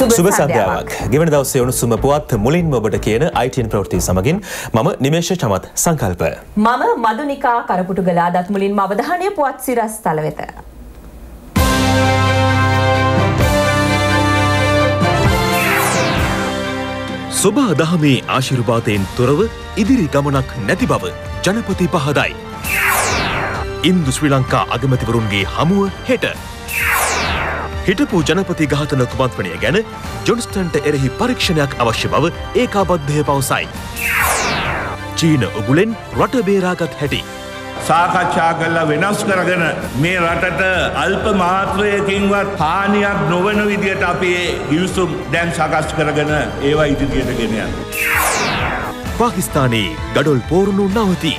සුබ සන්ධ්‍යාවක්. ගෙවන දවසේ උණුසුම පුවත් මුලින්ම ඔබට කියන ITN ප්‍රවෘත්ති සමගින් මම නිමේෂ චමත් සංකල්ප. මම මදුනිකා කරපුටුගල අදත් මුලින්ම අවධානය පුවත් සිරස් තල වෙත. සොබා දහමේ ආශිර්වාදයෙන් තොරව ඉදිරි ගමනක් නැති බව ජනපති පහදයි. ඉන්දු ශ්‍රී ලංකා අගමැතිවරුන්ගේ හමුව හෙට. හිටපු ජනපති ඝාතන කුමන්ත්‍රණය ගැන ජොන්ස්ටන්ට එරෙහි පරීක්ෂණයක් අවශ්‍ය බව ඒකාබද්ධය පවසයි. චීන උගුලෙන් රට බේරාගත් හැටි. සාකච්ඡා කරලා වෙනස් කරගෙන මේ රටට අල්ප මාත්‍රයකින්වත් හානියක් නොවන විදියට අපි ගිවිසුම් දැන් සකස් කරගෙන ඒවා ඉදිරියට ගෙන යනවා. පාකිස්තානයේ ගඩොල් පෝරුණු නවති.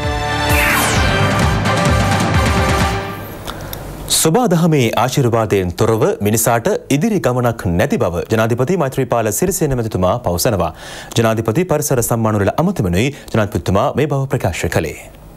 සොබා දහමේ ආශිර්වාදයෙන් තොරව මිනිසාට ඉදිරි ගමනක් නැති බව ජනාධිපති මෛත්‍රීපාල සිරිසේන මැතිතුමා පවසනවා. ජනාධිපති පරිසර සම්මානවල අමතමනුයි ජනාධිපතිතුමා මේ බව ප්‍රකාශ කළේ.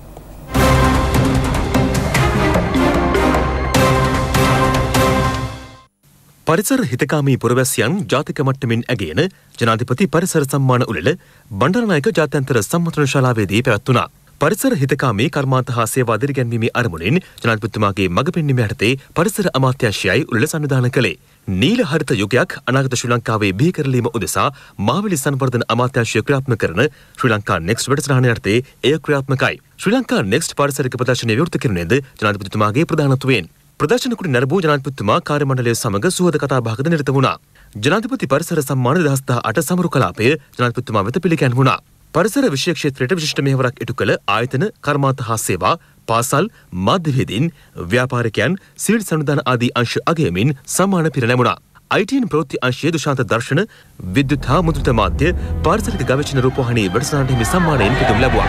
පරිසර හිතකාමී පුරවැසියන් ජාතික මට්ටමින් ඇගේන ජනාධිපති පරිසර සම්මාන උළෙල බණ්ඩාරනායක ජාත්‍යන්තර සම්මන්ත්‍රණ ශාලාවේදී පැවැත්වුණා. පරිසර හිතකාමී කර්මාන්ත හා සේවා දිරිගැන්වීමේ අරමුණින් ජනාධිපතිතුමාගේ මඟ පෙන්වීම යටතේ පරිසර අමාත්‍යාංශයයි උළෙල සංවිධානය කළේ. නීල හරිත යුගයක් අනාගත ශ්‍රී ලංකාවේ බිහි කරලීම උදෙසා මාවැලි සංවර්ධන අමාත්‍යාංශය ක්‍රියාත්මක කරන ශ්‍රී ලංකා නෙක්ස්ට් වැඩසටහන යටතේ එය ක්‍රියාත්මකයි. ශ්‍රී ලංකා නෙක්ස්ට් පාරිසරික ප්‍රදර්ශනය විවෘත කිරුණේද ජනාධිපතිතුමාගේ ප්‍රධානත්වයෙන්. ප්‍රදර්ශනකුට නැරඹූ ජනාධිපතිතුමා කාර්ය මණ්ඩලය සමග සුවද කතාබහකද නිරත වුණා. ජනාධිපති පරිසර සම්මාන 2018 සමරු කලාපය ජනාධිපතිතුමා වෙත පිළිගැන්වුණා. පරිසර විෂය ක්ෂේත්‍රයට විශිෂ්ට මෙහෙවරක් ඉටු කළ ආයතන කර්මාන්ත හා සේවා පාසල් මාධ්‍යවේදීන් ව්‍යාපාරිකයන් සිවිල් සංවිධාන ආදී අංශ අගයමින් සම්මාන පිරිනැමුණා. ITN ප්‍රවෘත්ති අංශයේ දුෂාන්ත දර්ශන විද්‍යුත් හා මුද්‍රිත මාධ්‍ය පාරිසරික ගවේෂණ රූපවාහිනී වැඩසටහනට හිමි සම්මානයෙන් පිදුම් ලැබුවා.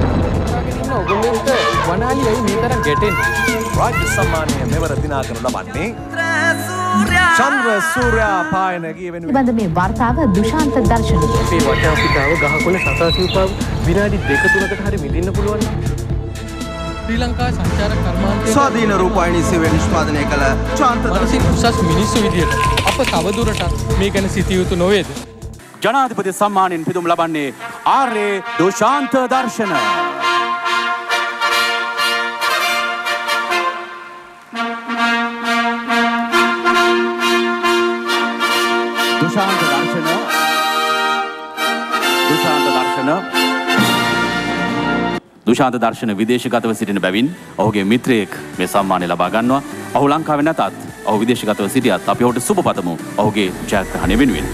වනාලියයි මේ තරම් ගැටෙන්නේ රාජ්‍ය සම්මානය මෙවර දිනා කරනු ලබන්නේ චන්ද්‍ර සූර්යා පායන ගිය වෙනුවෙන් බඳ මේ වර්තාව දුෂාන්ත දර්ශන මේ වටාපිටාව ගහකොළ සතාසිව්පාව විනාඩි 2-3කට හරි මිදින්න පුළුවන් ශ්‍රී ලංකා සංචාරක කර්මාන්තයේ ස්වාධීන රූපවාහිනී සේවය නිෂ්පාදනය කළ චාන්ත මානසික උසස් මිනිස්සු විදියට අප තවදුරටත් මේ ගැන සිටිය යුතු නොවේද? ජනාධිපති සම්මානයෙන් පිදුම් ලබන්නේ ආර්ය දුෂාන්ත දර්ශන. දුෂාන්ත දර්ශන විදේශගතව සිටින බැවින් ඔහුගේ මිත්‍රයෙක් මේ සම්මානය ලබා ගන්නවා. ඔහු ලංකාවේ නැතත් ඔහු විදේශගතව සිටියත් අපි ඔහුට සුබ පතමු ඔහුගේ ජයග්‍රහණය වෙනුවෙන්.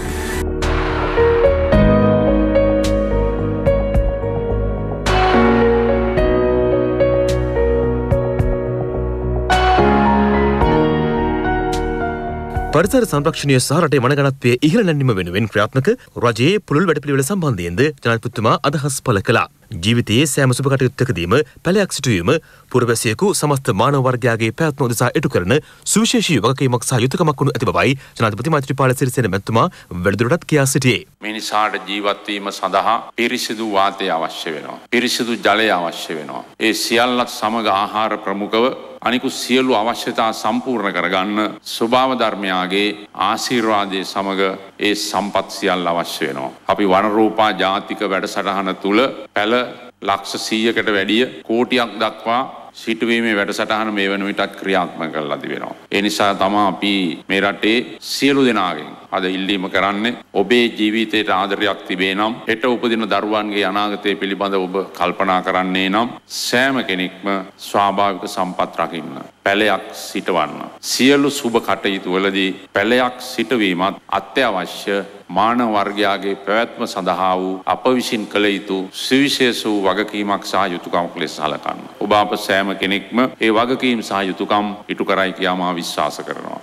පරිසර සංරක්ෂණය සහ රටේ වනගණත්වයේ ඉහළ නැන්වීම වෙනුවෙන් ක්‍රියාත්මක රජයේ පුළුල් වැඩපිළිවෙල සම්බන්ධයෙන්ද ජනාධිපතිතුමා අදහස් පළ කළා. ජීවිතයේ සෑම සුබ කටයුත්තකදීම පැලයක් සිටුවීම පුරවැසියෙකු සමස්ත මානව වර්ගයාගේ පැවැත්ම උදෙසා ඉටු කරන සුවිශේෂී වගකීමක් සහ යුතුකමක් වනු ඇති බවයි ජනාධිපති මෛත්‍රීපාල සිරිසේන මැතිතුමා වැඩිදුරටත් කියා සිටියේ. මිනිසාට ජීවත් වීම සඳහා පිරිසිදු වාතය අවශ්‍ය වෙනවා. පිරිසිදු ජලය අවශ්‍ය වෙනවා. ඒ සියල්ලත් සමග ආහාර ප්‍රමුඛව අනිකුත් සියලු අවශ්‍යතා සම්පූර්ණ කරගන්න ස්වභාව ධර්මයාගේ ආශිර්වාදයේ සමග ඒ සම්පත් සියල්ල අවශ්‍ය වෙනවා. අපි වනරූපා ජාතික වැඩසටහන තුල පැල ලක්ෂ 100කට වැඩිය කෝටියක් දක්වා සිටුවීමේ වැඩසටහන මේ වන විටත් ක්‍රියාත්මක කරලා තිබෙනවා. ඒ නිසා තමයි අපි මේ රටේ සියලු දෙනාගෙන් අද ඉල්ලීම කරන්නේ ඔබේ ජීවිතයට ආදරයක් තිබේ නම් හෙට උපදින දරුවන්ගේ අනාගතය පිළිබඳව ඔබ කල්පනා කරන්නේ නම් සෑම කෙනෙක්ම ස්වාභාවික සම්පත් රකින්න පැලයක් සිටවන්න. සියලු සුබ කටයුතු වලදී පැලයක් සිටවීමත් අත්‍යවශ්‍ය මානව වර්ගයාගේ පැවැත්ම සඳහා වූ අප විසින් කළ යුතු සුවිශේෂ වූ වගකීමක් සහ යුතුකමක් ලෙස සලකන්න. ඔබ අප සෑම කෙනෙක්ම ඒ වගකීම් සහ යුතුකම් ඉටු කරයි කියා මා විශ්වාස කරනවා.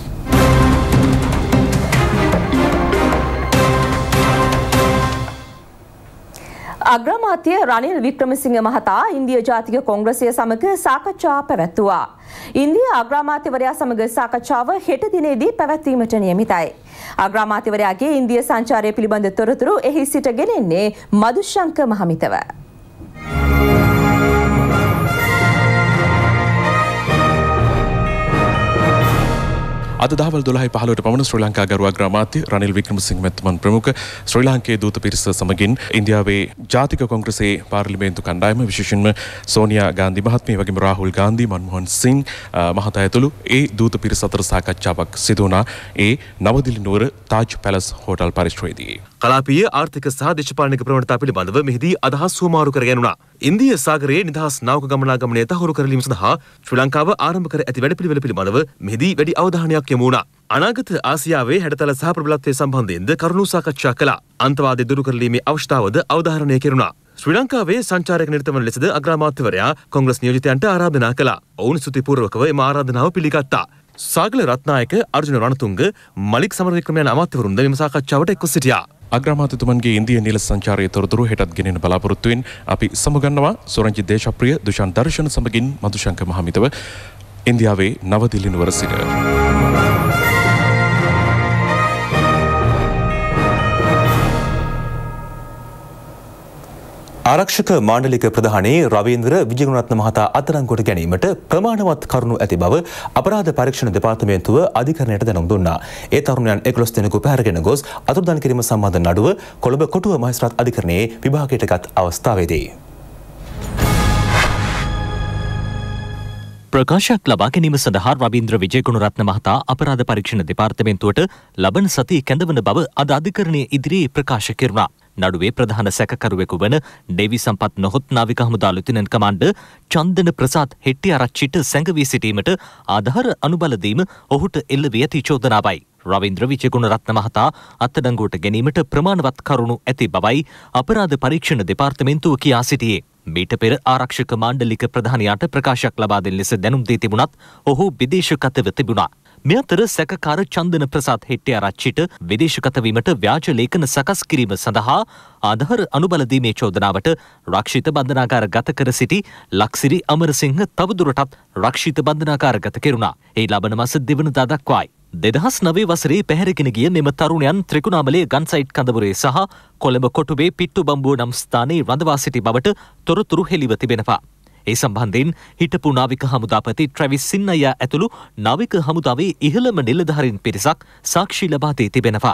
අග්‍රාමාත්‍ය රනිල් වික්‍රමසිංහ මහතා ඉන්දිය ජාතික කොංග්‍රසය සමග සාකච්ඡා පැවැත්වුවා. ඉන්දිය අග්‍රාමාත්‍යවරයා සමග සාකච්ඡාව හෙට දිනේදී පැවැත්වීමට නියමිතයි. අග්‍රාමාත්‍යවරයාගේ ඉන්දිය සංචාරය පිළිබඳ තොරතුරු එහි සිට ගෙනෙන්නේ මදුශංක මහමිතව. අද දහවල් 12:15ට පමණ ශ්‍රී ලංකා ගරු අග්‍රාමාත්‍ය රනිල් වික්‍රමසිංහ මැතිතුමන් ප්‍රමුඛ ශ්‍රී ලාංකේය දූත පිරිස සමගින් ඉන්දියාවේ ජාතික කොංග්‍රසයේ පාර්ලිමේන්තු කණ්ඩායම විශේෂයෙන්ම සෝනියා ගාන්ධි මහත්මිය වගේම රාහුල් ගාන්ධි මන්මෝහන් සිං මහතා ඇතුළු ඒ දූත පිරිස අතර සාකච්ඡාවක් සිදු වුණා ඒ නවදිල්ලි නුවර තාජ් පැලස් හෝටල් පරිශ්‍රයේදී. කලාපීය ආර්ථික සහ දේශපාලනික ප්‍රවණතා පිළිබඳව මෙහිදී අදහස් හුවමාරු කර ගැනුණා. ඉන්දිය සාගරයේ නිදහස් නාවක ගමනාගමනය තහවුරු කරලීම සඳහා ශ්‍රී ලංකාව ආරම්භ කර ඇති වැඩපිළිවෙල පිළිබඳව මෙහිදී වැඩි අවධානයක් යොමු වුණා. අනාගත ආසියාවේ හැඩතල සහ ප්‍රබලත්වයේ සම්බන්ධයෙන්ද කරුණු සාකච්ඡා කළා. අන්තවාදය දුරු කරලීමේ අවශ්‍යතාවද අවධාරණය කෙරුණා. ශ්‍රී ලංකාවේ සංචාරක නිරතවන ලෙසද අග්‍රාමාත්‍යවරයා කොංග්‍රස් නියෝජිතයන්ට ආරාධනා කළා. ඔවුන් ස්තුතිපූර්වකව එම ආරාධනාව පිළිගත්තා. සාගල රත්නායක අර්ජුන රණතුංග මලික් සමරවික්‍රම යන අමාත්‍යවරුන්ද මෙම සාකච්ඡාවට එක්ව සිටියා. අග්‍රාමාත්‍යතුමන්ගේ ඉන්දිය නිල සංචාරයේ තොරතුරු හෙටත් ගෙනෙන බලාපොරොත්තුවෙන් අපි සමුගන්නවා. සොරංජි දේශප්‍රිය දුෂාන් දර්ශන සමගින් මදුශංක මහමිතව ඉන්දියාවේ නවදිල්ලි නුවර සිට. ආරක්ෂක මාණ්ඩලික ප්‍රධානී රවීන්ද්‍ර විජේගුණරත්න මහතා අත්අඩංගුවට ගැනීමට ප්‍රමාණවත් කරුණු ඇති බව අපරාධ පරීක්ෂණ දෙපාර්තමේන්තුව අධිකරණයට දැනුම් දුන්නා. ඒ තරුණයන් 11 දෙනෙකු පැහැරගෙන ගොස් අතුරුදන් කිරීම සම්බන්ධ නඩුව කොළඹ කොටුව මහේස්ත්‍රාත් අධිකරණයේ විභාගයට ගත් අවස්ථාවේදී ප්‍රකාශයක් ලබා ගැනීම සඳහා රවීන්ද්‍ර විජේගුණරත්න මහතා අපරාධ පරීක්ෂණ දෙපාර්තමේන්තුවට ලබන සතියේ කැඳවන බව අද අධිකරණයේ ඉදිරියේ ප්‍රකාශ කෙරුණා. නඩුවේ ප්‍රධාන සැකකරුවෙකු වන ඩේවි සම්පත් නොහොත් නාවික හමුදා ලෙෆ්ටිනන්ට් කමාන්ඩර් චන්දන ප්‍රසාද් හෙට්ටිආරච්චිට සැඟවී සිටීමට ආධාර අනුබල දීම ඔහුට එල්ල වී ඇති චෝදනාවයි. රවීන්ද්‍ර විජේගුණරත්න මහතා අත්අඩංගුවට ගැනීමට ප්‍රමාණවත් කරුණු ඇති බවයි අපරාධ පරීක්ෂණ දෙපාර්තමේන්තුව කියා සිටියේ. මීට පෙර ආරක්ෂක මාණ්ඩලික ප්‍රධානියාට ප්‍රකාශයක් ලබා දෙන ලෙස දැනුම් දී තිබුණත් ඔහු විදේශගතව තිබුණා. මේ අතර සැකකාර චන්දන ප්‍රසාද් හෙට්ටිආරච්චිට විදේශගත වීමට ව්‍යාජ ලේඛන සකස් කිරීම සඳහා ආධාර අනුබල දීමේ චෝදනාවට රක්ෂිත බන්ධනාගාර ගත කර සිටි ලක්සිරි අමරසිංහ තවදුරටත් රක්ෂිත බන්ධනාගාරගත කෙරුණා. ඒ ලබන මාස 2 වෙනිදා දක්වායි. 2009 වසරේ පැහැරගෙන ගිය මෙම තරුණයන් ත්‍රිකුණාමලයේ ගන්සයිට් කඳවුරේ සහ කොළඹ කොටුවේ පිට්ටු බම්බුව නම් ස්ථානයේ රඳවා සිටි බවට තොරතුරු හෙළිව තිබෙනවා. ඒ සම්බන්ධයෙන් හිටපු නාවික හමුදාපති ට්‍රැවිස් සින්නයා ඇතුළු නාවික හමුදාවේ ඉහළම නිලධාරීන් පිරිසක් සාක්ෂි ලබා දී තිබෙනවා.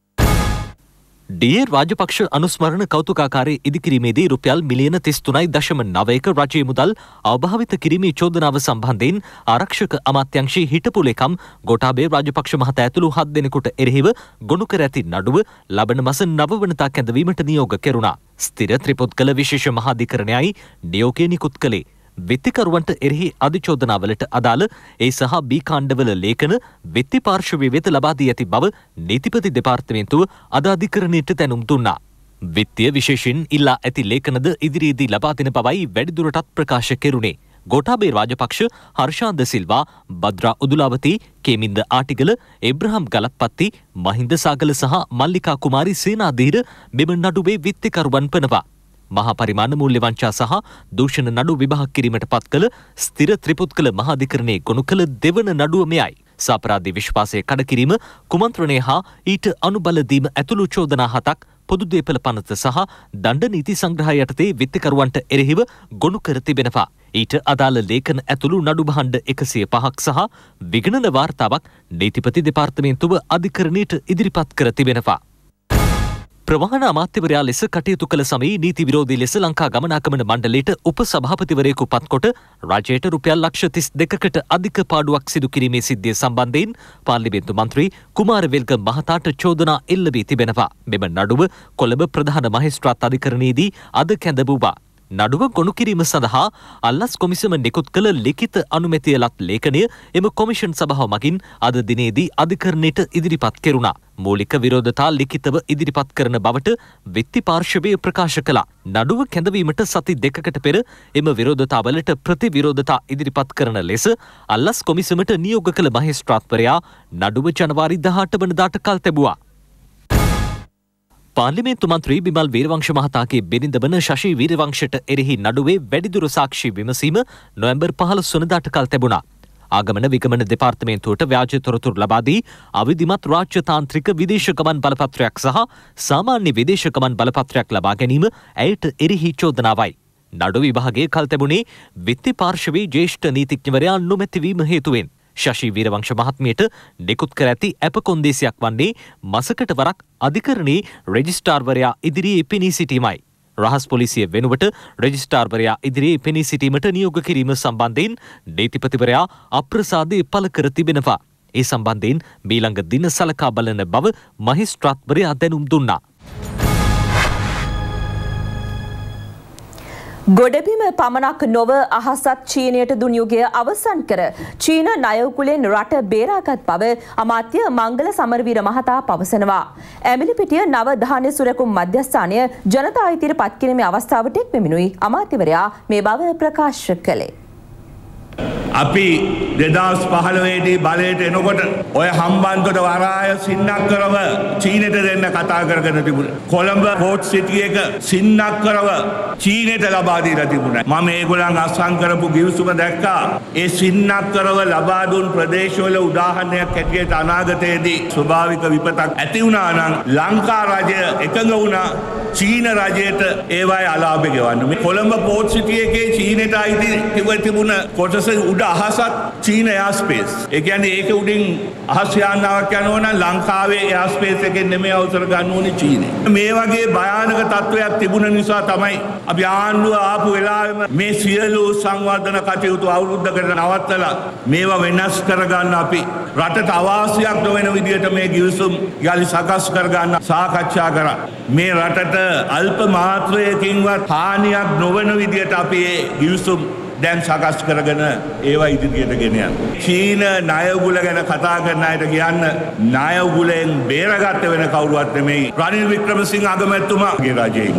ඩී.ආර්. රාජපක්ෂ අනුස්මරණ කෞතුකාකාරයේ ඉදිකිරීමේදී රුපියල් මිලියන 33.9ක රජයේ මුදල් අවභාවිත කිරීමේ චෝදනාව සම්බන්ධයෙන් ආරක්ෂක අමාත්‍යාංශයේ හිටපු ලේකම් ගෝඨාභය රාජපක්ෂ මහතා ඇතුළු 7 දෙනෙකුට එරෙහිව ගොනු කර ඇති නඩුව ලබන මාස 9 වෙනිදා කැඳවීමට නියෝග කෙරුණා. ස්ථිර ත්‍රිපොත්කල විශේෂ මහාධිකරණයයි නියෝගය නිකුත් කළේ. විත්තිකරුවන්ට එරෙහි අධිචෝදනාවලට අදාළ ඒ සහ බී කාණ්ඩවල ලේඛන විත්ති පාර්ශවය වෙත ලබා දී ඇති බව නීතිපති දෙපාර්තමේන්තුව අද අධිකරණයට දැනුම් දුන්නා. විත්තිය විශේෂයෙන් ඉල්ලා ඇති ලේඛනද ඉදිරියේදී ලබා දෙන බවයි වැඩිදුරටත් ප්‍රකාශ කෙරුණේ. ගෝඨාභය රාජපක්ෂ, හර්ෂාන්ද සිල්වා, බද්‍රා උදුලාවති, කේමින්ද ආටිගල, එබ්‍රහම් ගලප්පත්ති, මහින්ද සාගල සහ මල්ලිකා කුමාරි සේනාධීර මෙම නඩුවේ විත්තිකරුවන් වනවා. මහා පරිමාණ මූල්‍ය වංචා සහ දූෂණ නඩු විභාග කිරීමට පත් කළ ස්ථිර ත්‍රිපුත්කල මහාධිකරණයේ ගොනු කළ දෙවන නඩුව මෙයයි. සාපරාධී විශ්වාසය කඩ කිරීම, කුමන්ත්‍රණය හා ඊට අනුබල දීම ඇතුළු චෝදනා 7ක් පොදු දේපල පනත සහ දණ්ඩ නීති සංග්‍රහය යටතේ විත්තිකරුවන්ට එරෙහිව ගොනු කර තිබෙනවා. ඊට අදාළ ලේඛන ඇතුළු නඩු භාණ්ඩ 105ක් සහ විගණන වාර්තාවක් නීතිපති දෙපාර්තමේන්තුව අධිකරණයට ඉදිරිපත් කර තිබෙනවා. ප්‍රවාහන අමාත්‍යවරයා ලෙස කටයුතු කළ සමයේ නීති විරෝධී ලෙස ලංකා ගමනාගමන මණ්ඩලයට උපසභාපතිවරයෙකු පත්කොට රජයට රුපියල් ලක්ෂ 32කට අධික පාඩුවක් සිදු කිරීමේ සිද්ධිය සම්බන්ධයෙන් පාර්ලිමේන්තු මන්ත්‍රී කුමාර වෙල්ගම් මහතාට චෝදනා එල්ල වී තිබෙනවා. මෙම නඩුව කොළඹ ප්‍රධාන මහේස්ත්‍රාත් අධිකරණයේදී අද කැඳවුවා. නඩුව ගොනු කිරීම සඳහා අල්ලස් කොමිසම නිකුත් කළ ලිඛිත අනුමැතිය ලත් ලේඛනය එම කොමිෂන් සභාව මගින් අද දිනේදී අධිකරණයට ඉදිරිපත් කෙරුණා. මූලික විරෝධතා ලිඛිතව ඉදිරිපත් කරන බවට විත්ති පාර්ශවය ප්‍රකාශ කළා. නඩුව කැඳවීමට සති 2කට පෙර එම විරෝධතාවලට ප්‍රතිවිරෝධතා ඉදිරිපත් කරන ලෙස අල්ලස් කොමිසමට නියෝග කළ මහේස්ත්‍රාත්වරයා නඩුව ජනවාරි 18 වෙනිදාට කල් තැබුවා. පාර්ලිමේන්තු මන්ත්‍රී බිමල් වීරවංශ මහතාගේ බිරිඳ වන ශෂී වීරවංශට එරෙහි නඩුවේ වැඩිදුර සාක්ෂි විමසීම නොවැම්බර් 15 වෙනිදාට කල් තැබුණා. ආගමන විගමන දෙපාර්තමේන්තුවට ව්‍යාජ තොරතුරු ලබා දී අවිධිමත් රාජ්‍යතාන්ත්‍රික විදේශ ගමන් බලපත්‍රයක් සහ සාමාන්‍ය විදේශ ගමන් බලපත්‍රයක් ලබා ගැනීම ඇයට එරෙහි චෝදනාවයි. නඩු විභාගයේ කල් තැබුණේ විත්ති පාර්ශවයේ ජ්‍යෙෂ්ඨ නීතිඥවරයා නොමැතිවීම හේතුවෙන්. ශෂි වීරවංශ මහත්මියට නිකුත් කර ඇති ඇප කොන්දේසියක් වන්නේ මසකට වරක් අධිකරණයේ රෙජිස්ට්‍රාර්වරයා ඉදිරියේ පෙනී සිටීමයි. රහස් පොලිසිය වෙනුවට රෙජිස්ට්‍රාර්වරයා ඉදිරියේ පෙනී සිටීමට නියෝග කිරීම සම්බන්ධයෙන් නීතිපතිවරයා අප්‍රසාදය පළ කර තිබෙනවා. ඒ සම්බන්ධයෙන් මීළඟ දින සලකා බලන බව මහිස්ත්‍රාත්වරයා දැනුම් දුන්නා. ගොඩබිම පමණක් නොව අහසත් චීනයට දුන් යුගය අවසන් කර චීන ණයවුකුලෙන් රට බේරාගත් බව අමාත්‍ය මංගල සමරවීර මහතා පවසනවා. ඇමිලිපිටිය නව ධාන්‍ය සුරකුම් මධ්‍යස්ථානය ජනතා අයිතියට පත් කිරීමේ අවස්ථාවට එක් මෙමිනුයි අමාත්‍යවරයා මේ බව ප්‍රකාශ කළේ. අපි 2015දී බලයට එනකොට ඔය හම්බන්තොට වරාය සින්නක්කරව චීනෙට දෙන්න කතා කරගෙන තිබුණා. කොළඹ පෝට් සිටි එක සින්නක්කරව චීනෙට ලබා දීලා තිබුණා. මම ඒගොල්ලන් අත්සන් කරපු ගිවිසුම දැක්කා. ඒ සින්නක්කරව ලබා දුන් ප්‍රදේශවල උදාහරණයක් ඇටියට අනාගතයේදී ස්වභාවික විපතක් ඇති වුණා නම් ලංකා රජය එකඟ වුණා චීන රජයට ඒවයි අලාභ ගෙවන්න. මේ කොළඹ පෝට් සිටි එකේ චීනෙට අයිති තිබුණ කොටස උඩ අහසත් චීන එයාස්පේස්. ඒ කියන්නේ ඒක උඩින් අහස් යානාවක් යනවා නම් ලංකාවේ එයාස්පේස් එකෙන් නෙමෙයි අවසර ගන්න ඕනේ චීනේ. මේ වගේ භයානක තත්වයක් තිබුණ නිසා තමයි අපි ආණ්ඩුව ආපු වෙලාවෙම මේ සියලු සංවර්ධන කටයුතු අවුරුද්දකට නවත්තලා මේවා වෙනස් කරගන්න අපි රටට අවාසියක් නොවන විදිහට මේ ගිවිසුම් යලි සකස් කරගන්න සාකච්ඡා කරා. මේ රටට අල්ප මාත්‍රයකින්වත් හානියක් නොවන විදිහට අපි මේ ගිවිසුම් දැන් සකස් කරගෙන ඒවා ඉදිරියට ගෙන යන්න. චීන ණයගුල ගැන කතා කරන අයට කියන්න ණයගුලෙන් බේරගත්ත වෙන කවුරුවත් නෙමෙයි රනිල් වික්‍රමසිංහ අගමැතිතුමාගේ රජයෙන්.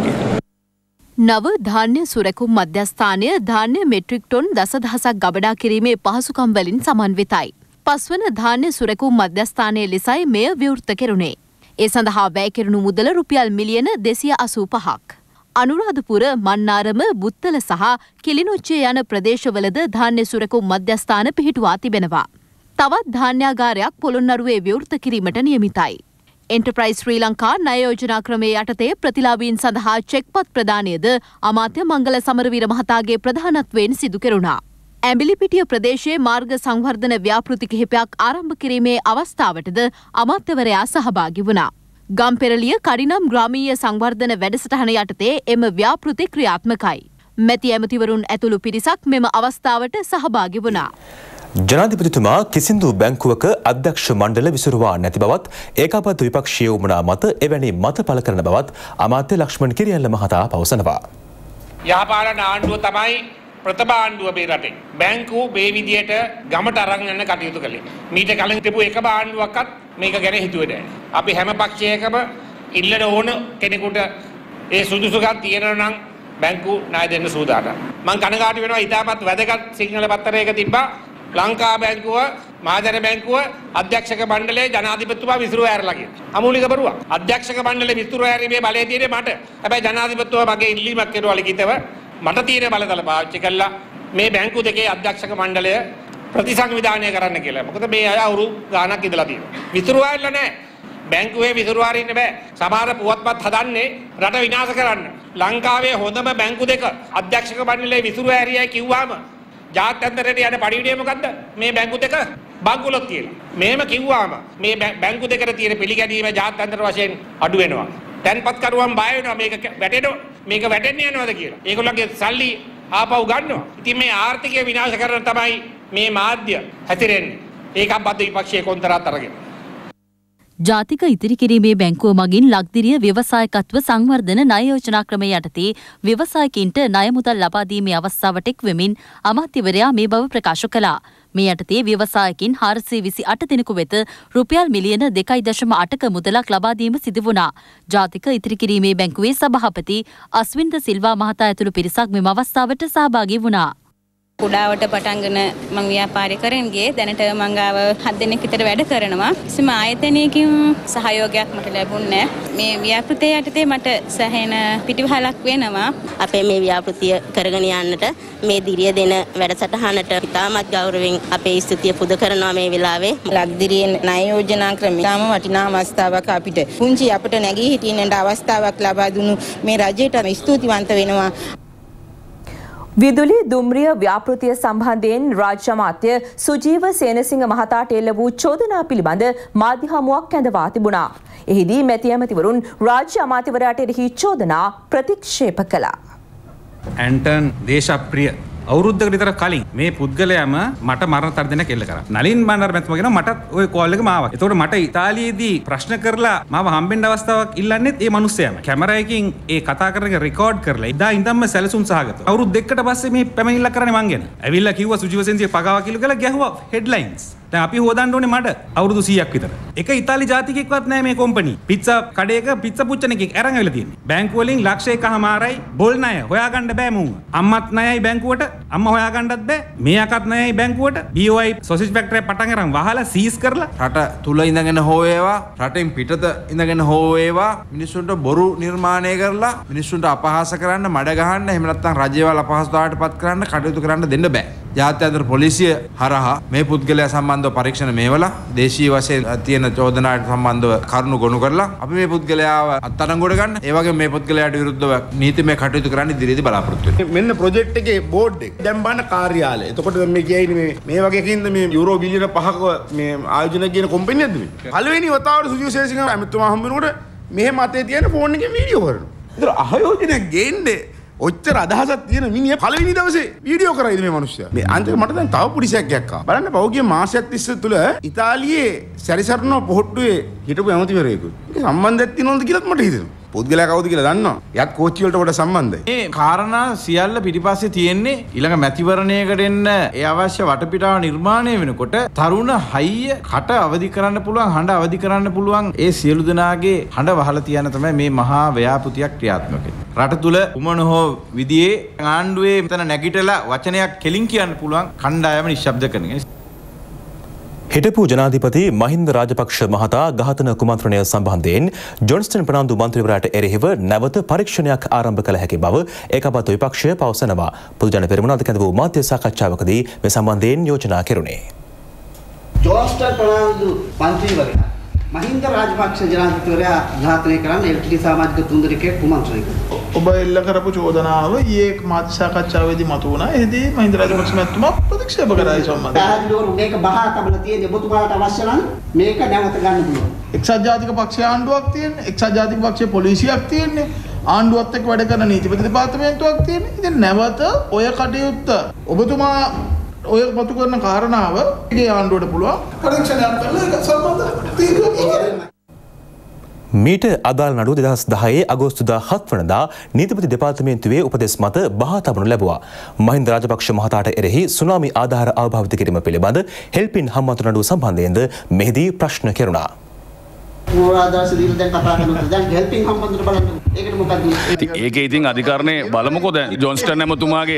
නව ධාන්‍ය සුරකුම් මධ්‍යස්ථානය ධාන්‍ය මෙට්‍රික් ටොන් දසදහසක් ගබඩා කිරීමේ පහසුකම් වලින් සමන්විතයි. පස්වන ධාන්‍ය සුරකුම් මධ්‍යස්ථානයේ ලෙසයි මෙය විවෘත කෙරුණේ. ඒ සඳහා වැය කෙරුණු මුදල රුපියල් මිලියන 285ක්. අනුරාධපුර, මන්නාරම, බුත්තල සහ කිලිනොච්චේ යන ප්‍රදේශවලද ධාන්‍ය සුරකුම් මධ්‍යස්ථාන පිහිටුවා තිබෙනවා. තවත් ධාන්‍යාගාරයක් පොළොන්නරුවේ විවෘත කිරීමට නියමිතයි. එන්ටර්ප්‍රයිස් ශ්‍රී ලංකා ණය යෝජනා ක්‍රමයේ යටතේ ප්‍රතිලාභීන් සඳහා චෙක්පත් ප්‍රදානයද අමාත්‍ය මංගල සමරවීර මහතාගේ ප්‍රධානත්වයෙන් සිදු කෙරුණා. ඇඹිලිපිටිය ප්‍රදේශයේ මාර්ග සංවර්ධන ව්‍යාපෘති කිහිපයක් ආරම්භ කිරීමේ අවස්ථාවටද අමාත්‍යවරයා සහභාගී වුණා. ගම්පෙරළිය කඩිනම් ග්‍රාමීය සංවර්ධන වැඩසටහන යටතේ එම ව්‍යාපෘති ක්‍රියාත්මකයි. මැති ඇමතිවරුන් ඇතුළු පිරිසක් මෙම අවස්ථාවට සහභාගී වුණා. ජනාධිපතිතුමා කිසිදු බැංකුවක අධ්‍යක්ෂ මණ්ඩල විසුරුවා නැති බවත් ඒකාබද්ධ විපක්ෂීය වුණා මත එවැනි මත පළ කරන බවත් අමාත්‍ය ලක්ෂ්මන් කිරියල්ල මහතා පවසනවා. යහපාලන ආණ්ඩුව තමයි ප්‍රථම ආණ්ඩුව මේ රටේ. බැංකු මේ විදියට ගමට අරන් යන්න කටයුතු කළේ. මීට කලින් තිබු එකම ආණ්ඩුවක්වත් මේක ගැන හිතුවේ නැහැ. අපි හැම පක්ෂයකම ඉල්ලන ඕන කෙනෙකුට ඒ සුදුසුකම් තියෙනවා නම් බැංකු ණය දෙන්න සූදානම්. මම කනගාටු වෙනවා ඉතාමත් වැදගත් සිංහල පත්තරයක තිබ්බා ලංකා බැංකුව මහජන බැංකුව අධ්‍යක්ෂක මණ්ඩලයේ ජනාධිපතිතුමා විසිරුව ඇරලා කියන. අමූලික බරුවක්. අධ්‍යක්ෂක මණ්ඩලයේ විසිරුව ඇරීමේ බලය තියෙන්නේ මට. හැබැයි ජනාධිපතිතුමා මගේ ඉල්ලීමක් කෙරුවා ලිඛිතව. මට තියෙන බලතල පාවිච්චි කළා මේ බැංකු දෙකේ අධ්‍යක්ෂක මණ්ඩලය ප්‍රතිසංවිධානය කරන්න කියලා. මොකද මේ අය අවුරු ගාණක් ඉඳලා තියෙනවා. විසිරුව ඇරලා නැහැ. බැංකුවේ විසිරුව අරින්න බෑ. සමහර පුවත්පත් හදන්නේ රට විනාශ කරන්න. ලංකාවේ හොඳම බැංකු දෙක අධ්‍යක්ෂක මණ්ඩලයේ විසිරුව ඇරියයි කිව්වම ජාත්‍යන්තරයට යන පරිවිඩය මොකද්ද? මේ බැංකු දෙක බංකුලොත් කියලා. මේම කිව්වාම මේ බැංකු දෙකට තියෙන පිළිගැනීම ජාත්‍යන්තර වශයෙන් අඩු වෙනවා. තැන්පත් කරුවන් බය වෙනවා මේක වැටෙනවා. මේක වැටෙන්නේ යනවාද කියලා. ඒගොල්ලන්ගේ සල්ලි ආපහු ගන්නවා. ඉතින් මේ ආර්ථිකය විනාශ කරන තමයි මේ මාධ්‍ය හැතිරෙන්නේ. ඒකබද්ධ විපක්ෂයේ කොන්තරත් අරගෙන. ජාතික ඉතිරි කිරීමේ බැංකුව මගින් ලක්දිරිය ව්‍යවසායකත්ව සංවර්ධන ණය යෝජනා ක්‍රමය යටතේ ව්‍යවසායකින්ට ණය මුදල් ලබා දීමේ අවස්ථාවට එක් වෙමින් අමාත්‍යවරයා මේ බව ප්‍රකාශ කළා. මේ යටතේ ව්‍යවසායකින් 428 දෙනෙකු වෙත රුපියල් මිලියන 2.8ක මුදලක් ලබා දීම සිදු වුණා. ජාතික ඉතිරි කිරීමේ බැංකුවේ සභාපති අස්වින්ද සිල්වා මහතා ඇතුළු පිරිසක් මෙම අවස්ථාවට සහභාගී වුණා. කුඩාවට පටන්ගෙන මම ව්‍යාපාරය කරගෙන ගියේ. දැනට මං ගාව 7 දෙනෙක් විතර වැඩ කරනවා. කිසිම ආයතනයකින් සහයෝගයක් මට ලැබුණේ නැහැ. මේ ව්‍යාපෘතිය යටතේ මට සෑහෙන පිටිවහලක් වෙනවා. අපේ මේ ව්‍යාපෘතිය කරගෙන යන්නට මේ දිරිය දෙන වැඩසටහනට ඉතාමත් ගෞරවයෙන් අපේ ස්තුතිය පුද කරනවා මේ වෙලාවේ. ලක්දිරියේ ණය යෝජනා ක්‍රමය තාම වටිනා අවස්ථාවක් අපිට. පුංචි අපිට නැගී හිටින්නට අවස්ථාවක් ලබා දුණු මේ රජයට ස්තුතිවන්ත වෙනවා. විදුලි දුම්රිය ව්‍යාපෘතිය සම්බන්ධයෙන් රාජ්‍ය අමාත්‍ය සුජීව සේනසිංහ මහතාට එල්ල වූ චෝදනා පිළිබඳ මාධ්‍ය හමුවක් ඇඳවා තිබුණා. එහිදී මැති ඇමතිවරුන් රාජ්‍ය අමාත්‍යවරයාට එරෙහි චෝදනා ප්‍රතික්ෂේප කළා. ඇන්ටන් දේශප්‍රිය අවුරුද්දකට විතර කලින් මේ පුද්ගලයාම මට මරණ තර්ජනයක් එල්ල කරා. නලින් බණ්ඩාර මැතිතුමා කියනවා මටත් ওই කෝල් එකම ආවා. ඒතකොට මට ඉතාලියේදී ප්‍රශ්න කරලා මාව හම්බෙන්න අවස්ථාවක් ඉල්ලන්නේත් ඒ මිනිස්සයාම. කැමරාවකින් ඒ කතා කරන එක රෙකෝඩ් කරලා ඉදා ඉඳන්ම සැලසුම් සහගතව. අවුරුදු දෙකකට පස්සේ මේ පැමිණිල්ලක් කරන්නේ මං ගැන. ඇවිල්ලා කිව්වා සුජීවසේනසිය පගාව කියලා ගැහුවා හෙඩ්ලයින්ස්. දැන් අපි හොදන්න ඕනේ මඩ අවුරුදු 100ක් විතර. එක ඉතාලි ජාතිකයෙක්වත් නැහැ මේ කම්පැනි. පිට්සා කඩේක පිට්සා පුච්චන එකෙක් අරන් ඇවිල්ලා තියෙන්නේ. බැංකුව වලින් ලක්ෂ 1.5යි බොල් ණය හොයාගන්න බෑ මුන්. අම්මත් ණයයි බැංකුවට අම්මා හොයාගන්නත් බෑ. මෙයාකත් ණයයි බැංකුවට. BOI සොසේජ් ෆැක්ටරි පටන් අරන් වහලා සීස් කරලා රට තුල ඉඳගෙන හෝ වේවා රටෙන් පිටත ඉඳගෙන හෝ වේවා මිනිස්සුන්ට බොරු නිර්මාණය කරලා මිනිස්සුන්ට අපහාස කරන්න මඩ ගහන්න එහෙම නැත්නම් රජයවල් අපහසුතාවයටපත් කරන්න කටයුතු කරන්න දෙන්න බෑ. ජාත්‍යන්තර පොලිසිය හරහා මේ පුද්ගලයා සම්බන්ධව පරීක්ෂණ මේවලා දේශීය වශයෙන් තියෙන චෝදනාවට සම්බන්ධව කරුණු ගොනු කරලා අපි මේ පුද්ගලයාව අත්අඩංගුවට ගන්න ඒ වගේ මේ පුද්ගලයාට විරුද්ධව නීතිමය කටයුතු කරන්න ඉදිරියේදී බලාපොරොත්තු වෙනවා. මෙන්න ප්‍රොජෙක්ට් එකේ බෝඩ් එක දැන් බලන්න කාර්යාලය. එතකොට මේ කියන්නේ මේ වගේ කින්ද මේ යුරෝ බිලියන 5ක මේ ආයෝජන කියන කම්පැනියක්ද මේ? පළවෙනි වතාවට සුජීව සේනසිංහ ඇමතුමා හම්බ වෙනකොට මෙහෙම අතේ තියෙන ෆෝන් එකේ වීඩියෝ කරනවා. ඒතර ආයෝජනයක් ගේන්නේ ඔච්චර අදහසක් තියෙන මිනිහ පළවෙනි දවසේ වීඩියෝ කරයිද මේ මිනිස්සයා. මේ අන්තිම මට දැන් තව පුඩිසයක් ආවා. බලන්න පෞගිය මාසයක් තිස්සේ තුල ඉතාලියේ සැරිසරන පොහොට්ටුවේ හිටපු ඇමතිවරයෙකු. ඒක සම්බන්ධයක් තියෙනවද කියලාත් මට හිතෙනවා. පුද්ගලයා කවුද කියලා දන්නවා. එයාත් කෝච්චි වලට කොට සම්බන්ධයි. මේ කාරණා සියල්ල පිටිපස්සේ තියෙන්නේ ඊළඟ මැතිවරණයකට එන්න ඒ අවශ්‍ය වටපිටාව නිර්මාණය වෙනකොට තරුණ හයිය කට අවදි කරන්න පුළුවන් හඬ අවදි කරන්න පුළුවන් ඒ සියලු දෙනාගේ හඬ වහලා තියන තමයි මේ මහා ව්‍යාපෘතියක් ක්‍රියාත්මක වෙන්නේ. රට තුල උමන හෝ විදියේ ආණ්ඩුවේ මෙතන නැගිටලා වචනයක් කෙලින් කියන්න පුළුවන් කණ්ඩායම නිශ්ශබ්ද කරන එක. හිටපු ජනාධිපති මහින්ද රාජපක්ෂ මහතා ඝාතන කුමන්ත්‍රණය සම්බන්ධයෙන් ජොන්ස්ටන් ප්‍රනාන්දු මන්ත්‍රීවරයාට එරෙහිව නැවත පරීක්ෂණයක් ආරම්භ කළ හැකි බව ඒකාබද්ධ විපක්ෂය පවසනවා. පොදු ජන පෙරමුණ අධිකරණ වූ මාධ්‍ය සාකච්ඡාවකදී මේ සම්බන්ධයෙන් යෝජනා කෙරුණේ. ජොන්ස්ටන් ප්‍රනාන්දු මන්ත්‍රීවරයා මහින්ද රාජපක්ෂ ජනාධිපතිවරයා ඝාතනය කරන්න එල්ටීටී සමාජික තුන්දෙනෙක්ගේ කුමන්ත්‍රණය කළා. ඔබ එල්ල කරපු චෝදනාව ඊයේ මාධ්‍ය සාකච්ඡාවේදී මතුවුණා. එහිදී මහින්ද රාජපක්ෂ මහත්මයා ප්‍රතික්ෂේප කරා ඒ සම්බන්ධයෙන්. පැහැදිලිවම මේක බහා තබලා තියෙන්නේ ඔබතුමාට අවශ්‍ය නම් මේක නැවත ගන්න පුළුවන්. එක්සත් ජාතික පක්ෂයේ ආණ්ඩුවක් තියෙන්නේ. එක්සත් ජාතික පක්ෂයේ පොලිසියක් තියෙන්නේ. ආණ්ඩුවත් එක්ක වැඩ කරන නීතිපති දෙපාර්තමේන්තුවක් තියෙන්නේ. ඉතින් නැවත ඔය කටයුත්ත ඔබතුමා ඔය මතු කරන කාරණාව ඒ ආණ්ඩුවට පුළුවන් පරීක්ෂණයක් කරලා ඒක සම්බන්ධ තීන්දුවක් මීට අදාළ නඩුව 2010 අගෝස්තු 17 වනදා නීතිපති දෙපාර්තමේන්තුවේ උපදෙස් මත බහා තබනු ලැබුවා. මහින්ද රාජපක්ෂ මහතාට එරෙහි සුනාමි ආධාර අවභාවිත කිරීම පිළිබඳ හෙල්පින් හම්බන්තොට නඩුව සම්බන්ධයෙන්ද මෙහිදී ප්‍රශ්න කෙරුණා. ඒකේ ඉතින් අධිකරණේ බලමුකෝ දැන් ජොන්ස්ටන් ඇමතුමාගේ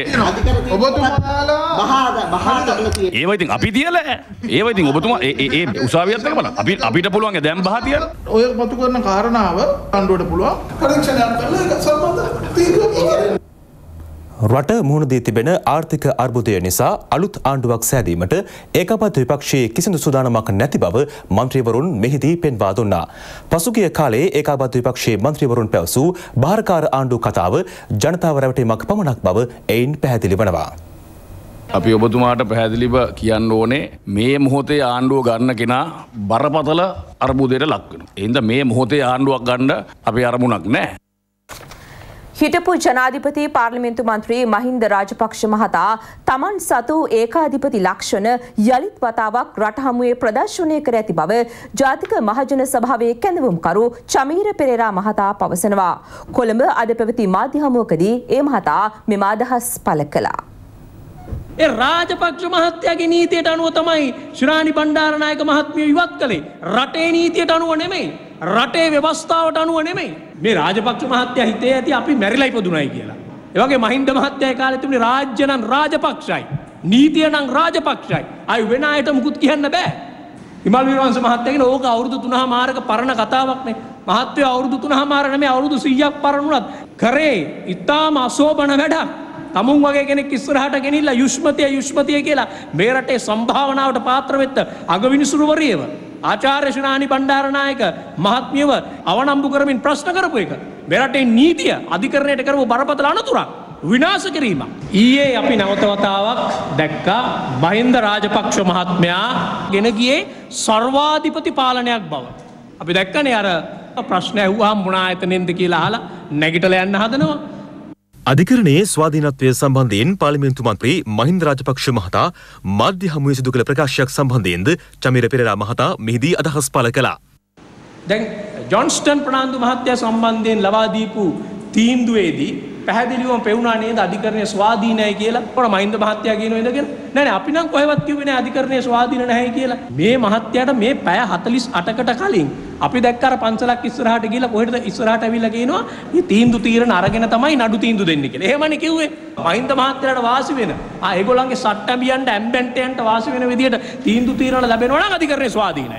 ඒව ඉතින් අපි තියලා ඒව ඉතින් ඔබතුමා ඒ උසාවියත් එක්ක බලන්න අපිට පුළුවන් දැන් බහ තියලා ඔය මතු කරන කාරණාව ආණ්ඩුවට පුළුවන් පරීක්ෂණයක් කරලා ඒක සම්බන්ධ තීන්දුවක් රට මුහුණ දී තිබෙන ආර්ථික අර්බුදය නිසා අලුත් ආණ්ඩුවක් සෑදීමට ඒකාබද්ධ විපක්ෂයේ කිසිදු සූදානමක් නැති බව මන්ත්‍රීවරුන් මෙහිදී පෙන්වා දුන්නා. පසුගිය කාලයේ ඒකාබද්ධ විපක්ෂයේ මන්ත්‍රීවරුන් පැවසූ බාහිරකාර ආණ්ඩු කතාව ජනතාව රැවටීමක් පමණක් බව එයින් පැහැදිලි වනවා. අපි ඔබතුමාට පැහැදිලිව කියන්න ඕනේ මේ මොහොතේ ආණ්ඩුව ගන්න කෙනා බරපතල අර්බුදයට ලක් වෙනවා. එහෙනම් මේ මොහොතේ ආණ්ඩුවක් ගන්න අපේ අරමුණක් නැහැ. හිටපු ජනාධිපති පාර්ලිමේන්තු මන්ත්‍රී මහින්ද රාජපක්ෂ මහතා තමන් සතු ඒකාධිපති ලක්ෂණ යළිත් වතාවක් රට හමුවේ ප්‍රදර්ශනය කර ඇති බව ජාතික මහජන සභාවේ කැඳවුම්කරු චමීර පෙරේරා මහතා පවසනවා. කොළඹ අද පැවති මාධ්‍ය හමුවකදී ඒ මහතා මෙම අදහස් පළ කළා. ඒ රාජපක්ෂ මහත්තයාගේ නීතියට අනුව තමයි ශ්‍රාණි බණ්ඩාරනායක මහත්මිය ඉවත් කළේ. රටේ නීතියට අනුව නෙමෙයි. රටේ ව්‍යවස්ථාවට අනුව නෙමෙයි. මේ රාජපක්ෂ මහත්තයා හිතේ ඇති අපි මැරිලා ඉපදුණයි කියලා. ඒ වගේ මහින්ද මහත්තයා ඒ කාලේ තිබුණේ රාජ්‍ය නම් රාජපක්ෂයි. නීතිය නම් රාජපක්ෂයි. අය වෙන අයට මුකුත් කියන්න බෑ. හිමල් වීරවංශ මහත්තයා කියන ඕක අවුරුදු 3මාරක පරණ කතාවක් නේ. මහත්තයා අවුරුදු 3මාර නෙමෙයි අවුරුදු 100ක් පරණ වුණත් කරේ ඊටාම අශෝභන වැඩක්. තමුන් වගේ කෙනෙක් ඉස්සරහට ගෙනිලා යුෂ්මතිය කියලා මේ රටේ සම්භාවනාවට පාත්‍ර වෙත්ත අගවිනිසුරුවරියව ආචාර්ය ශ්‍රාණි බණ්ඩාරනායක මහත්මියව අවනම්බු කරමින් ප්‍රශ්න කරපු එක මේ රටේ නීතිය අධිකරණයට කරපු බරපතල අනතුරක්. විනාශ කිරීමක්. ඊයේ අපි නැවත වතාවක් දැක්කා මහින්ද රාජපක්ෂ මහත්මයා ගෙන ගියේ සර්වාධිපති පාලනයක් බව. අපි දැක්කනේ අර ප්‍රශ්න ඇහුවාම මොන ආයතනෙන්ද කියලා අහලා නැගිටලා යන්න හදනවා. අධිකරණයේ ස්වාධීනත්වය සම්බන්ධයෙන් පාර්ලිමේන්තු මන්ත්‍රී මහින්ද රාජපක්ෂ මහතා මාධ්‍ය හමුවේ සිදු කළ ප්‍රකාශයක් සම්බන්ධයෙන්ද චමිර පෙරේරා මහතා මෙහිදී අදහස් පළ කළා. දැන් ජොන්ස්ටන් ප්‍රනාන්දු මහත්තයා සම්බන්ධයෙන් ලබා දීපු තීන්දුවේදී පැහැදිලිවම පෙවුණා නේද අධිකරණයේ ස්වාධීනයි කියලා. ඔර මහින්ද මහත්තයා කියනවා ඉඳගෙන නෑ අපි නම් කොහෙවත් කිව්වේ නෑ අධිකරණයේ ස්වාධීන නැහැ කියලා. මේ මහත්තයාට මේ පැය 48කට කලින් අපි දැක්ක අර පන්සලක් ඉස්සරහට ගිහලා කොහෙටද ඉස්සරහට ඇවිල්ලා කියනවා මේ තීන්දුව తీරන අරගෙන තමයි නඩු තීන්දුව දෙන්නේ කියලා. එහෙමනේ කිව්වේ. මහින්ද මහත්තයාට වාසි වෙන. ඒගොල්ලන්ගේ සට්ටඹියන්ට ඇම්බැන්ටයන්ට වාසි වෙන විදියට තීන්දුව తీරන ලැබෙනවා නම් අධිකරණයේ ස්වාධීනයි.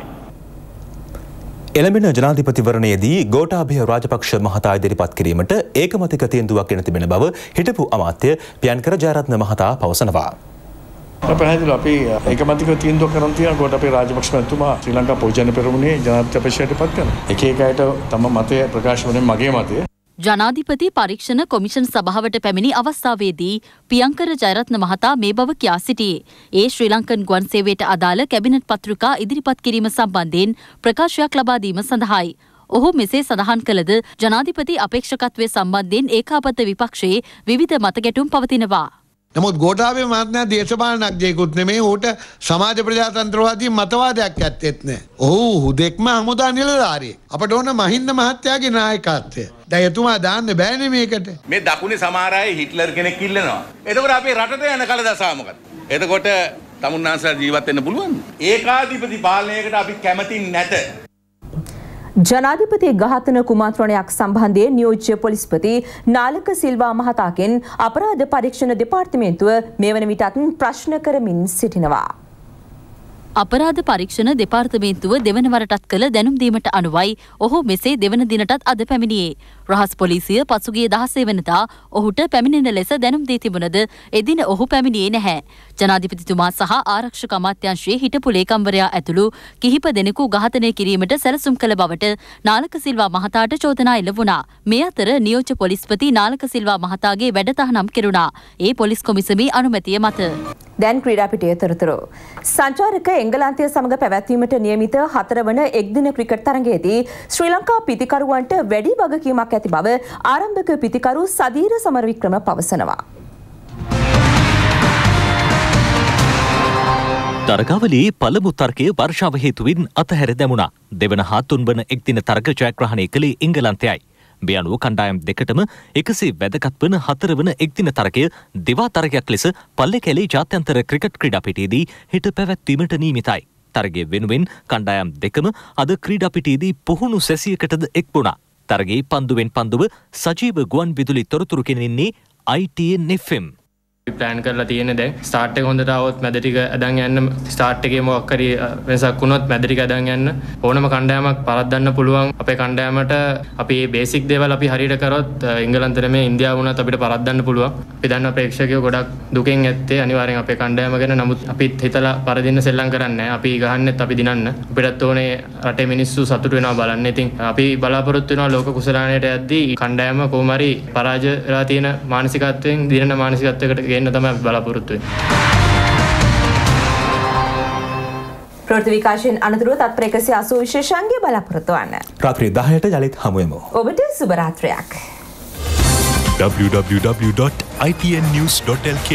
එළඹෙන ජනාධිපතිවරණයේදී ගෝඨාභය රාජපක්ෂ මහතා ඉදිරිපත් කිරීමට ඒකමතික තීන්දුවක් ගෙන තිබෙන බව හිටපු අමාත්‍ය පියන්කර ජයරත්න මහතා පවසනවා. පැහැදිලිව අපි ඒකමතික තීන්දුවක් කරන් තියෙන ගෝඨාභය රාජපක්ෂ මහතුමා ශ්‍රී ලංකා පොජන පෙරමුණේ ජනාධිපතියට පත් කරනවා. එක එක අයට තම මතය ප්‍රකාශ වුණේ මගේ මතය. ජනාධිපති පරීක්ෂණ කොමිෂන් සභාවට පැමිණි අවස්ථාවේදී පියංකර ජයරත්න මහතා මේ බව කියා සිටියේ. ඒ ශ්‍රී ලංකන් ගුවන් සේවයට අදාළ කැබිනට් පත්‍රිකා ඉදිරිපත් කිරීම සම්බන්ධයෙන් ප්‍රකාශයක් ලබා දීම සඳහායි. ඔහු මෙසේ සඳහන් කළද ජනාධිපති අපේක්ෂකත්වය සම්බන්ධයෙන් ඒකාබද්ධ විපක්ෂයේ විවිධ මතගැටුම් පවතිනවා. නමුත් ගෝඨාභය මහත්මයා දේශපාලනඥයෙකුත් නෙමෙයි. ඌට සමාජ ප්‍රජාතන්ත්‍රවාදී මතවාදයක් ඇත්තෙත් නෑ. ඔහු හුදෙක්ම හමුදා නිලධාරියෙක්. අපට ඕන මහින්ද මහත්තයාගේ නායකත්වය. දැන් එතුමා දාන්න බෑනේ මේකට. මේ දකුණේ සමහර අය හිට්ලර් කෙනෙක් ඉල්ලනවා. එතකොට අපේ රටට යන කල දසා මොකද? එතකොට තමුන්නාන්සලා ජීවත් වෙන්න පුළුවන්ද? ඒකාධිපති පාලනයකට අපි කැමති නැත. ජනාධිපති ඝාතන කුමන්ත්‍රණයක් සම්බන්ධයෙන් නියෝජ්‍ය පොලිස්පති නාලක සිල්වා මහතාගෙන් අපරාධ පරීක්ෂණ දෙපාර්තමේන්තුව මේ වන විටත් ප්‍රශ්න කරමින් සිටිනවා. අපරාධ පරීක්ෂණ දෙපාර්තමේන්තුව දෙවන වරටත් කළ දැනුම් දීමට අනුවයි ඔහු මෙසේ දෙවන දිනටත් අද පැමිණියේ. රහස් පොලිසිය පසුගිය 16 වෙනිදා ඔහුට පැමිණෙන ලෙස දැනුම් දී තිබුණද එදින ඔහු පැමිණියේ නැහැ. ජනාධිපතිතුමා සහ ආරක්ෂක අමාත්‍යාංශයේ හිටපු ලේකම්වරයා ඇතුළු කිහිප දෙනෙකු ඝාතනය කිරීමට සැලසුම් කළ බවට නාලක සිල්වා මහතාට චෝදනා එල්ල වුණා. මේ අතර නියෝජ්‍ය පොලිස්පති නාලක සිල්වා මහතාගේ වැඩතහනම් කෙරුණා. ඒ පොලිස් කොමිසමේ අනුමැතිය මත. දැන් ක්‍රීඩා පිටියේ තොරතුරු. සංචාරක එංගලන්තය සමග පැවැත්වීමට නියමිත 4 වන එක්දින ක්‍රිකට් තරගයේදී ශ්‍රී ලංකා පිතිකරුවන්ට වැඩි වගකීමක් ඇති බව ආරම්භක පිතිකරු සදීර සමරවික්‍රම පවසනවා. තරගාවලියේ පළමු තර්කය වර්ෂාව හේතුවෙන් අතහැර දැමුණා. දෙවන හා තුන්වන එක්දින තරග ජයග්‍රහණය කළේ එංගලන්තයයි. මේ අනුව කණ්ඩායම් දෙකටම එකසේ වැදගත් වන 4 වන එක්දින තරගය දිවා තරගයක් ලෙස පල්ලේකැලේ ජාත්‍යන්තර ක්‍රිකට් ක්‍රීඩාපිටියේදී හෙට පැවැත්වීමට නියමිතයි. තරගය වෙනුවෙන් කණ්ඩායම් දෙකම අද ක්‍රීඩාපිටියේදී පුහුණු සැසියකටද එක් වුණා. තරගයේ පන්දුවෙන් පන්දුව සජීව ගුවන් විදුලි තොරතුරු කෙනෙන්නේ ITN FM. ප්ලෑන් කරලා තියෙන දැන් ස්ටාර්ට් එක හොඳට આવොත් මැද ටික අදන් යන්න ස්ටාර්ට් එකේ මොකක් හරි වෙනසක් වුණොත් මැද ටික අදන් යන්න ඕනම කණ්ඩායමක් පරද්දන්න පුළුවන්. අපේ කණ්ඩායමට අපි මේ බේසික් දේවල් අපි හරියට කරොත් එංගලන්තෙ මේ ඉන්දියාව වුණත් අපිට පරද්දන්න පුළුවන්. අපි දන්නවා ප්‍රේක්ෂකයෝ ගොඩක් දුකෙන් ඇත්තේ අනිවාර්යෙන් අපේ කණ්ඩායම ගැන. නමුත් අපිත් හිතලා පරදින්න සෙල්ලම් කරන්නේ නැහැ. අපි ගහන්නෙත් අපි දිනන්න. අපිටත් ඕනේ රටේ මිනිස්සු සතුටු වෙනවා බලන්න. ඉතින් අපි බලාපොරොත්තු වෙනවා ලෝක කුසලානයට යද්දී කණ්ඩායම කොහොම හරි පරාජය වෙලා තියෙන මානසිකත්වයෙන් දිනන මානසිකත්වයකට ගේන්න තමයි බලාපොරොත්තු වෙන්නේ. ප්‍රවෘත්ති විකාශයෙන් අනතුරුව තත්පර 180 විශේෂාංගය බලාපොරොත්තු වන්න. රාත්‍රී 10ට යලිත් හමු වෙමු. ඔබට සුබ රාත්‍රියක්. www.itnnews.lk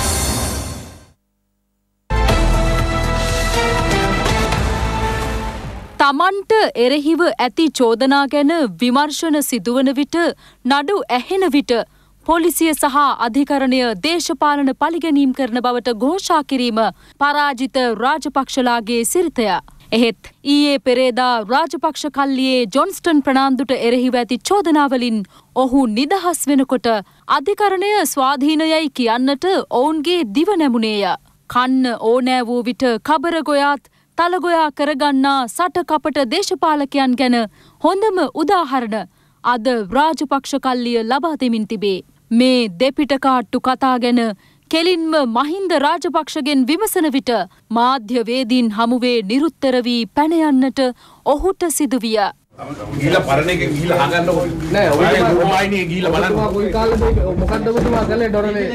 තමන්ට එරෙහිව ඇති චෝදනා ගැන විමර්ශන සිදුවන විට නඩු ඇහෙන විට පොලිසිය සහ අධිකරණය දේශපාලන පලිගැනීම් කරන බවට ഘോഷා කිරීම පරාජිත රාජපක්ෂලාගේ සිරිතය. එහෙත් ඊයේ පෙරේදා රාජපක්ෂ කල්ලියේ ජොන්ස්ටන් ප්‍රනාන්දුට එරෙහිව ඇති චෝදනාවලින් ඔහු නිදහස් වෙනකොට අධිකරණය ස්වාධීනයයි කියන්නට ඔවුන්ගේ දිව නැමුණේය. කන්න ඕනෑ වූ විට කබර ගොයාත් තලගොයා කරගන්නා සටකපට දේශපාලකයන් ගැන හොඳම උදාහරණ අද රාජපක්ෂ කල්ලිය ලබා දෙමින් තිබේ. මේ දෙපිටකාට්ටු කතා ගැන කෙලින්ම මහින්ද රාජපක්ෂගෙන් විමසන විට මාධ්‍යවේදීන් හමුවේ නිරුත්තර වී පැන යන්නට ඔහුට සිදුවිය. ගීලා පරණ එකේ ගීලා අහගන්න ඕනේ. නෑ ඔය මොබයිනේ ගීලා බලන්න. කොයි කාලෙද මොකද්ද ඔබතුමා කළේ ඩොරනේ?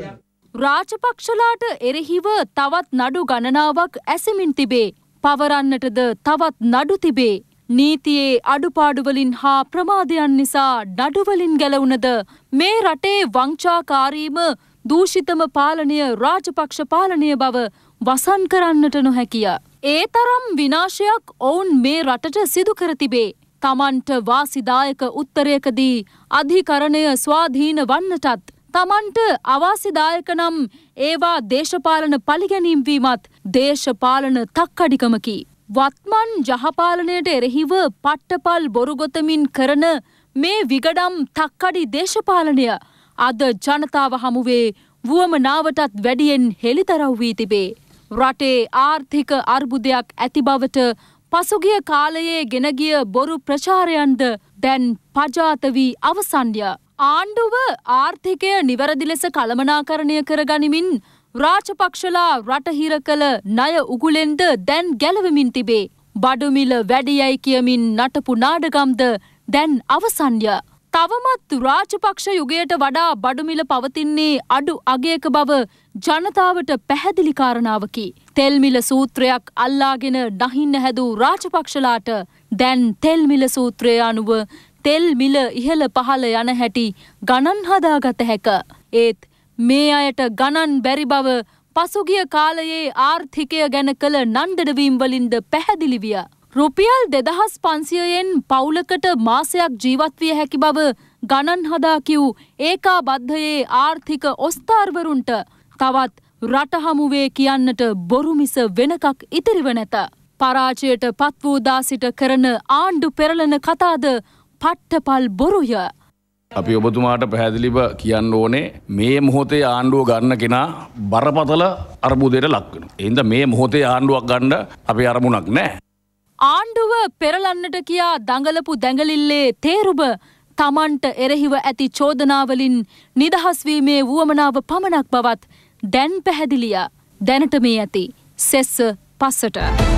රාජපක්ෂලාට එරෙහිව තවත් නඩු ගණනාවක් ඇසෙමින් තිබේ. පවරන්නටද තවත් නඩු තිබේ. නීතියේ අඩුපාඩුවලින් හා ප්‍රමාදයන් නිසා නඩුවලින් ගැලවුණද මේ රටේ වංචාකාරීම දූෂිතම පාලනය රාජපක්ෂ පාලනය බව වසන් කරන්නට නොහැකිය. ඒ තරම් විනාශයක් ඔවුන් මේ රටට සිදු කර තිබේ. තමන්ට වාසිදායක උත්තරයකදී අධිකරණය ස්වාධීන වන්නටත් තමන්ට අවාසිදායක නම් ඒවා දේශපාලන පලිගැනීම් වීමත් දේශපාලන තක්කඩිකමකි. වත්මන් ජහපාලනයට එරෙහිව පට්ටපල් බොරුගොතමින් කරන මේ විගඩම් තක්කඩි දේශපාලනය අද ජනතාව හමුවේ වුවමනාවටත් වැඩියෙන් හෙළිදරව් වී තිබේ. රටේ ආර්ථික අර්බුදයක් ඇති බවට පසුගිය කාලයේ ගෙනගිය බොරු ප්‍රචාරයන්ද දැන් පජාත වී අවසන්ය. ආණ්ඩුව ආර්ථිකය නිවැරදි ලෙස කළමනාකරණය කර ගනිමින් රාජපක්ෂලා රටහිර කළ ණය උගුලෙන්ද දැන් ගැලවෙමින් තිබේ. බඩුමිල වැඩියයි කියමින් නටපු නාඩගම්ද දැන් අවසන්ය. තවමත් රාජපක්ෂ යුගයට වඩා බඩුමිල පවතින්නේ අඩු අගයක බව ජනතාවට පැහැදිලි කාරණාවකි. තෙල්මිල සූත්‍රයක් අල්ලාගෙන නහින්න හැදූ රාජපක්ෂලාට දැන් තෙල්මිල සූත්‍රය අනුව තෙල් මිල ඉහළ පහළ යන හැටි ගණන් හදාගත හැක. ඒත් මේ අයට ගණන් බැරි බව පසුගිය කාලයේ ආර්ථිකය ගැන කළ නන්දඩවීම් වලින්ද පැහැදිලි විය. රුපියල් 2500යෙන් පවුලකට මාසයක් ජීවත් විය හැකි බව ගණන් හදා කිව් ඒකාබද්ධයේ ආර්ථික ඔස්තාර්වරුන්ට තවත් රට හමුවේ කියන්නට බොරු මිස වෙනකක් ඉතිරිව නැත. පරාජයට පත් වූ දා සිට කරන ආණ්ඩු පෙරළන කතාද පට්ටපල් බොරුය. අපි ඔබතුමාට පැහැදිලිව කියන්න ඕනේ මේ මොහොතේ ආණ්ඩුව ගන්න කෙනා බරපතල අර්බුදයට ලක් වෙනවා. ඒ හින්දා මේ මොහොතේ ආණ්ඩුවක් ගන්න අපේ අරමුණක් නැහැ. ආණ්ඩුව පෙරලන්නට කියා දඟලපු දැඟලිල්ලේ තේරුම තමන්ට එරෙහිව ඇති චෝදනාවලින් නිදහස් වීමේ වුවමනාව පමණක් බවත් දැන් පැහැදිලිය. දැනට මේ ඇති සෙස්ස පස්සට